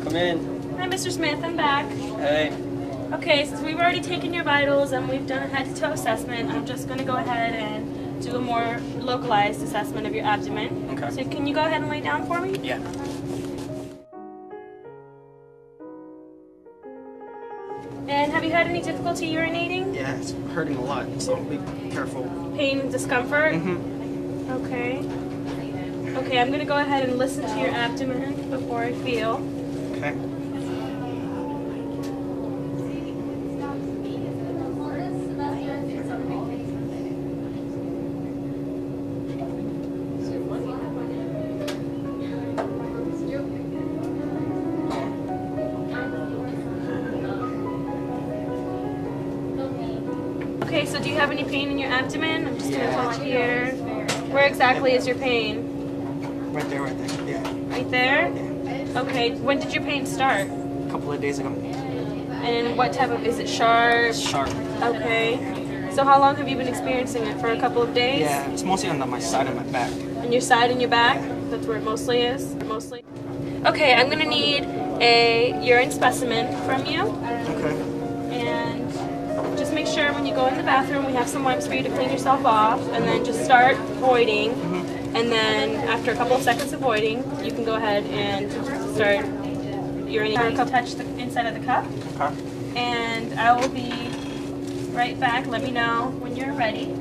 Come in. Hi, Mr. Smith. I'm back. Hey. Okay, since we've already taken your vitals and we've done a head-to-toe assessment, I'm just going to go ahead and do a more localized assessment of your abdomen. Okay. So can you go ahead and lay down for me? Yeah. And have you had any difficulty urinating? Yeah, it's hurting a lot, so be careful. Pain and discomfort? Mm-hmm. Okay. Okay, I'm going to go ahead and listen to your abdomen before I feel. Okay. Okay, so do you have any pain in your abdomen? I'm just going to touch here. Where exactly is your pain? Right there, yeah. Right there? Yeah. Okay, when did your pain start? A couple of days ago. And what type of, is it sharp? It's sharp. Okay. So how long have you been experiencing it? For a couple of days? Yeah, it's mostly on my side of my back. On your side and your back? That's where it mostly is? Mostly? Okay, I'm going to need a urine specimen from you. Okay. And just make sure when you go in the bathroom we have some wipes for you to clean yourself off, and then just start voiding. And then after a couple of seconds of voiding, you can go ahead and start urinating. Touch the inside of the cup. Okay. And I will be right back. Let me know when you're ready.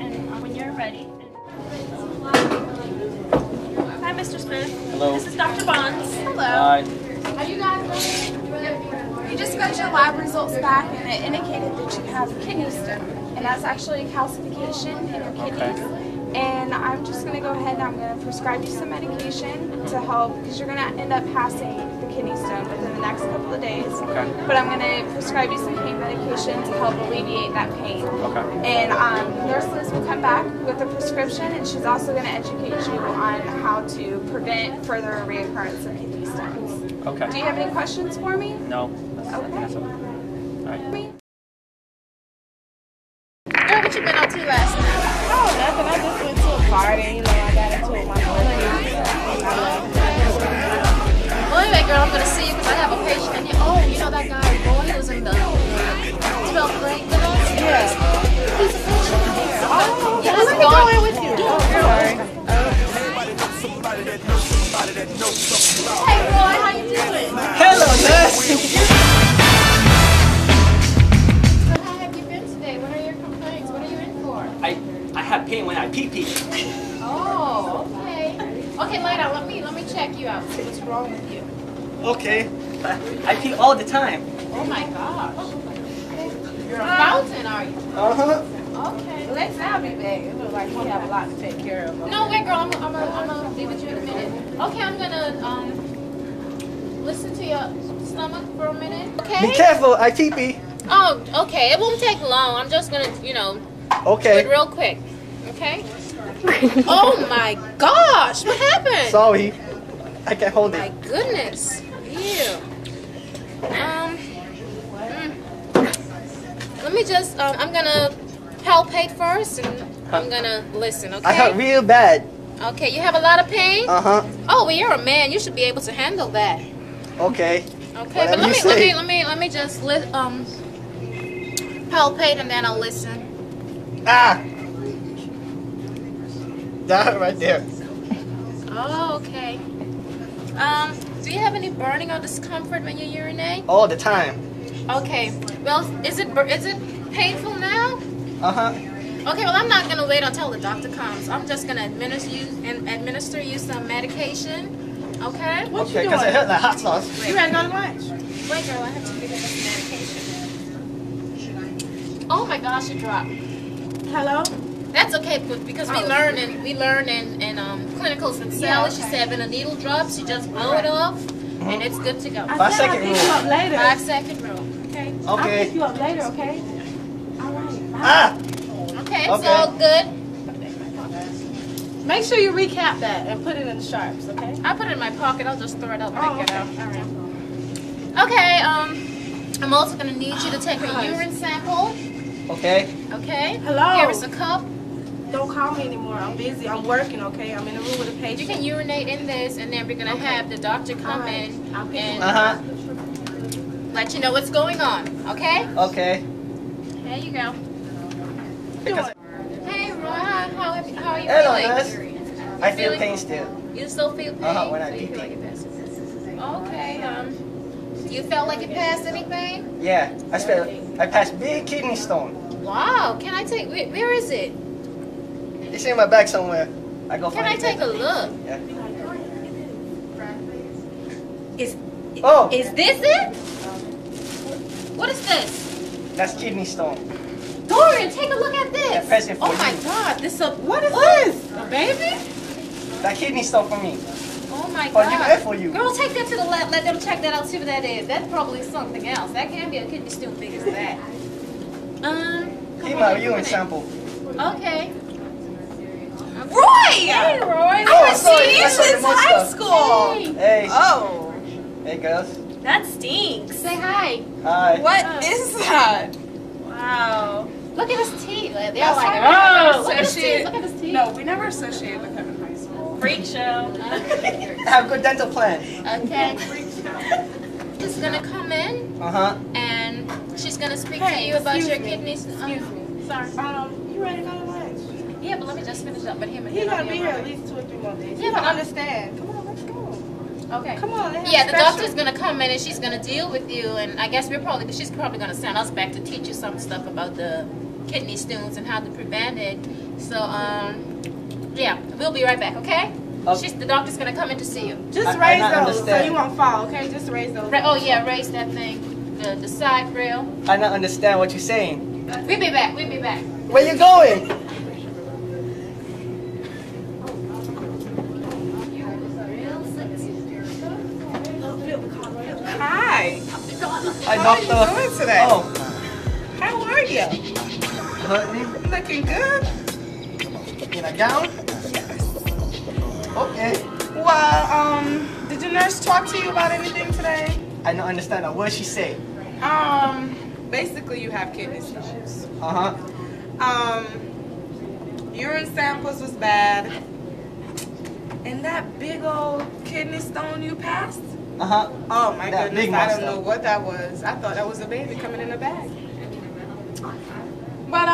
Hi, Mr. Smith. Hello. This is Dr. Bonds. Hello. Hi. Are you guys ready? You just got your lab results back, and it indicated that you have kidney stone, and that's actually a calcification in your kidneys. Okay. And I'm just going to go ahead and I'm going to prescribe you some medication to help, because you're going to end up passing the kidney stone within the next couple of days. Okay. But I'm going to prescribe you some pain medication to help alleviate that pain. Okay. And Nurse Liz will come back with a prescription, and she's also going to educate you on how to prevent further reoccurrence of kidney stones. Okay. Do you have any questions for me? No. Okay. That's okay. All right. Girl, what you been up to last night? Oh, nothing. I just went to a party. You know, I got into it with my friends. Well, anyway, girl, I'm going to see you because I have a patient. And you know that guy, boy, he was in the 12th grade with us? Yeah. He's a patient here. Oh, yeah, let me go in with you. Oh, sorry. Hey, Roy, how you doing? Hello, nurse. So how have you been today? What are your complaints? What are you in for? I have pain when I pee. Oh, okay. Okay, lay down. Let me check you out. See what's wrong with you. Okay. I pee all the time. Oh my gosh. You're a fountain, are you? Uh-huh. Okay. Lex, I'll be back. It looks like we have a lot to take care of. No, wait, girl. I'm gonna be with you in a minute. Okay, I'm gonna listen to your stomach for a minute. Okay. Be careful, I pee. Oh, okay. It won't take long. I'm just gonna, do Okay. it real quick. Okay. Oh my gosh! What happened? Sorry. I can't hold My it. goodness. Ew. Let me just. I'm gonna palpate first, and I'm gonna listen. Okay. I hurt real bad. Okay. You have a lot of pain. Uh-huh. Oh, well, you're a man. You should be able to handle that. Okay. Okay, but let me just palpate and then I'll listen. Ah! That right there. Oh, okay. Do you have any burning or discomfort when you urinate? All the time. Okay. Well, is it painful now? Uh-huh. Okay. Well, I'm not gonna wait until the doctor comes. I'm just gonna administer you some medication. Okay. What Okay, you because it doing? hurt like hot sauce. You ready to go to lunch? Wait, girl. I have to give you this medication. Oh my gosh, it dropped. Hello? That's okay because we learn in clinicals and cells. She said when a needle drops, you just blow it off, and it's good to go. I 5 said I'll second pick you up later. 5-second rule. Okay. I'll pick Okay. you up later, okay? All right. Bye. Ah! Okay. It's Okay. all good. Make sure you recap that and put it in the sharps, okay? I put it in my pocket. I'll just throw it up and Oh, get okay. out. All right. Okay. I'm also gonna need you to take a urine sample. Okay. Okay. Hello? Here is a cup. Don't call me anymore. I'm busy. I'm working, okay? I'm in a room with a patient. You can urinate in this, and then we're gonna have the doctor come in and let you know what's going on. Okay? Okay. There you go. Because Hey, Roy. How are you hello, feeling? nurse. I feel pain still. You still feel pain? When I So you pee. feel like it passed. Okay. You felt like it passed anything? Yeah, I passed big kidney stone. Wow. Can I take? Where is it? It's in my bag somewhere. I go Can find I it. take a look? Yeah. Is Oh, Is this it? What is this? that's kidney stone. Dorian, take a look at this. Yeah, press it for Oh my you. God, this a What is this? A baby? That kidney stone for me. Oh my For God. you and for you. Girl, take that to the lab. Let them check that out. See what that is. That's probably something else. That can't be a kidney stone big as that. Keep my urine sample. Okay. Roy! Hey, Roy. I Oh, haven't sorry, seen you that's what since the most high of. school. Hey. Hey. Oh. Hey, girls. That stinks. Say hi. Hi. What is that? Wow. Look at his teeth. They're That's like, how oh, look at his teeth. associate- Look at his teeth. No, we never associated with him in high school. Freak show. Have a good dental plan. Okay. She's gonna come in and she's gonna speak to you about your kidneys. Excuse me. Sorry. You ready to go to lunch? Yeah, but let me just finish up with him. He gotta be here at least 2 or 3 more days. Yeah, You but don't understand. Come on, let's go. Okay. Come on, they have Yeah, the special. doctor's gonna come in and she's gonna deal with you, and I guess she's probably gonna send us back to teach you some stuff about the kidney stones and how to prevent it. So yeah, we'll be right back. Okay? Okay. The doctor's gonna come in to see you. Just I raise not those understand. so you won't fall, okay? Just raise those. Oh yeah, raise that thing, the side rail. I don't understand what you're saying. We'll be back. We'll be back. Where you going? Hi. Hi, How doctor. are you doing today? Oh, How are you? hurt me Looking good. in a gown? Okay. Well, did your nurse talk to you about anything today? I don't understand a word she say. Basically you have kidney stones. Uh-huh. Urine samples was bad. And that big old kidney stone you passed? Uh-huh. Oh my That goodness, big I monster. don't know what that was. I thought that was a baby coming in a bag. But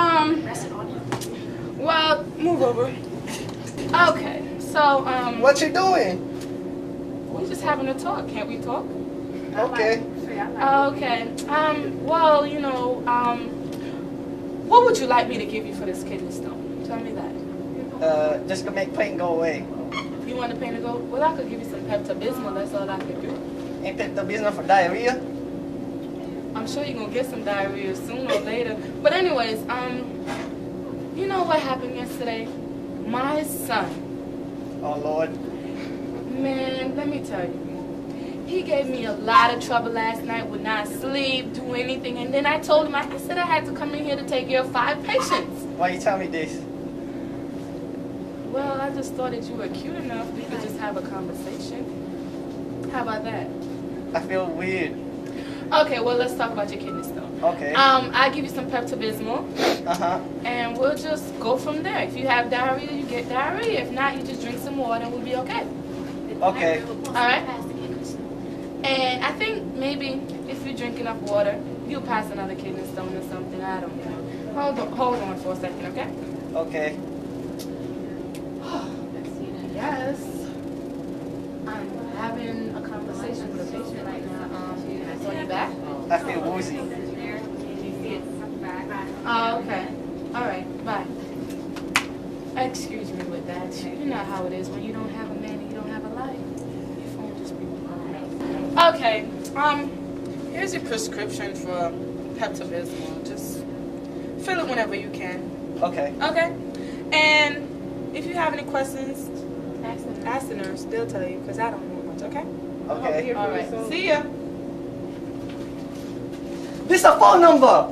well, move over. Okay, so What you doing? we're just having a talk. Can't we talk? Okay. Okay. Well, you know, what would you like me to give you for this kidney stone? Tell me that. Just gonna make pain go away. You want the pain to go? Well, I could give you some Pepto-Bismol. That's all I could do. Ain't that the business for diarrhea? I'm sure you're gonna get some diarrhea sooner or later. But anyways, you know what happened yesterday? My son, Oh, Lord. man, let me tell you. He gave me a lot of trouble last night, would not sleep, do anything, and then I told him, I said I had to come in here to take care of 5 patients. Why you tell me this? Well, I just thought that you were cute enough we could just have a conversation. How about that? I feel weird. Okay, well, let's talk about your kidney stone. Okay. I'll give you some Pepto-Bismol, Uh-huh. and we'll just go from there. If you have diarrhea, you get diarrhea. If not, you just drink some water and we'll be okay. Okay. All right? And I think maybe if you drink enough water, you'll pass another kidney stone or something. I don't know. Hold on for a second, okay? Okay. Yes. I'm having a conversation with a patient right now. So you back? I feel woozy. Oh, okay. All right. Bye. Excuse me with that. You know how it is when you don't have a man and you don't have a life. Your phone just be ringing. Okay. Here's your prescription for Pepto-Bismol. Just fill it whenever you can. Okay. Okay. And if you have any questions, ask the nurse. They'll tell you because I don't know much. Okay. Okay. All right. See ya. This is a phone number.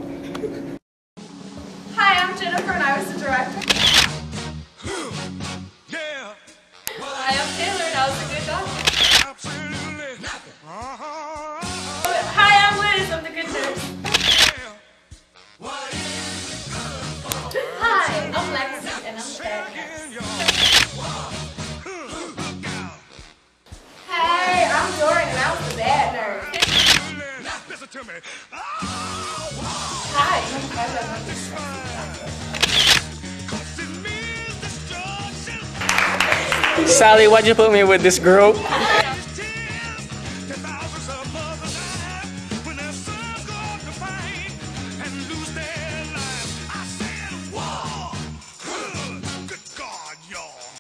Hi, I'm Jennifer and I was the director. Hi, I'm Taylor and I was the good doctor. Hi, I'm Liz. I'm the good nurse. Hi, I'm Lexi and I'm the to me. Sally, why'd you put me with this group?